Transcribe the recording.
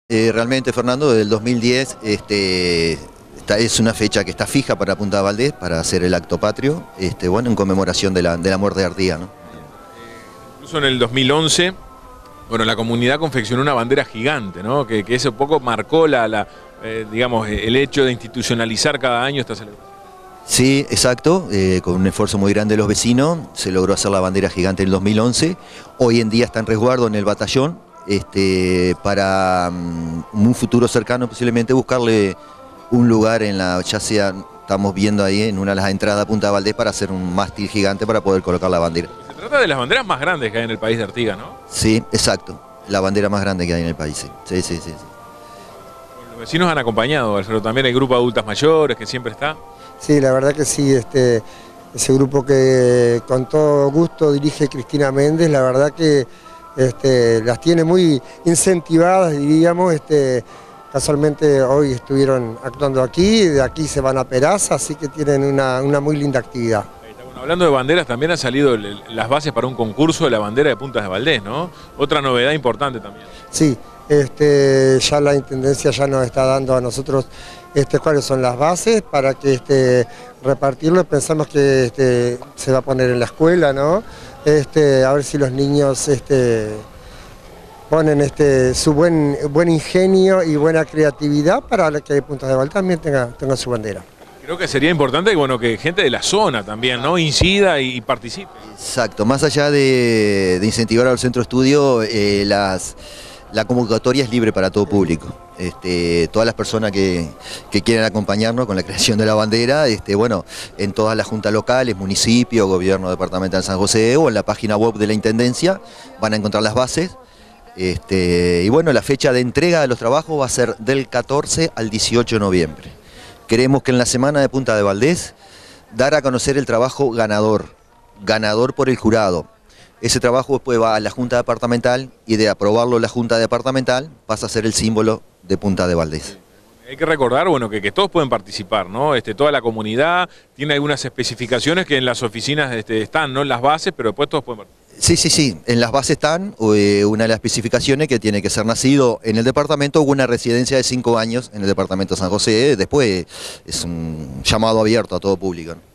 Realmente, Fernando, desde el 2010 es una fecha que está fija para Punta Valdés, para hacer el acto patrio, bueno, en conmemoración de la muerte de Artigas, ¿no? Incluso en el 2011, bueno, la comunidad confeccionó una bandera gigante, ¿no? Que eso poco marcó digamos, el hecho de institucionalizar cada año esta celebración. Sí, exacto, con un esfuerzo muy grande de los vecinos, se logró hacer la bandera gigante en el 2011, hoy en día está en resguardo en el batallón, para un futuro cercano posiblemente buscarle un lugar ya sea, estamos viendo ahí en una de las entradas a Punta Valdés para hacer un mástil gigante para poder colocar la bandera. Se trata de las banderas más grandes que hay en el país de Artigas, ¿no? Sí, exacto, la bandera más grande que hay en el país, sí. Sí. Bueno, los vecinos han acompañado, Alfredo, también el grupo de adultas mayores que siempre está. Sí, la verdad que sí, ese grupo que con todo gusto dirige Cristina Méndez, la verdad que las tiene muy incentivadas, diríamos. Casualmente hoy estuvieron actuando aquí, de aquí se van a Peraza, así que tienen una muy linda actividad. Bueno, hablando de banderas, también han salido las bases para un concurso de la bandera de Punta de Valdés, ¿no? Otra novedad importante también. Sí, ya la Intendencia ya nos está dando a nosotros cuáles son las bases para que repartirlo. Pensamos que se va a poner en la escuela, ¿no? A ver si los niños ponen su buen ingenio y buena creatividad para que Punta de Valdés también tenga su bandera. Creo que sería importante que gente de la zona también, ¿no?, incida y participe. Exacto, más allá de incentivar al centro de estudio, la convocatoria es libre para todo público. Todas las personas que quieran acompañarnos con la creación de la bandera, bueno, en todas las juntas locales, municipio, gobierno departamental de San José o en la página web de la Intendencia van a encontrar las bases. Y bueno, la fecha de entrega de los trabajos va a ser del 14 al 18 de noviembre. Queremos que en la semana de Punta de Valdés dar a conocer el trabajo ganador por el jurado. Ese trabajo después va a la Junta Departamental y de aprobarlo la Junta Departamental pasa a ser el símbolo de Punta de Valdés. Hay que recordar, bueno, que todos pueden participar, ¿no? Toda la comunidad tiene algunas especificaciones que en las oficinas están, ¿no?, las bases, pero después todos pueden participar. Sí, en las bases están una de las especificaciones que tiene que ser nacido en el departamento o una residencia de 5 años en el departamento de San José. Después es un llamado abierto a todo público, ¿no?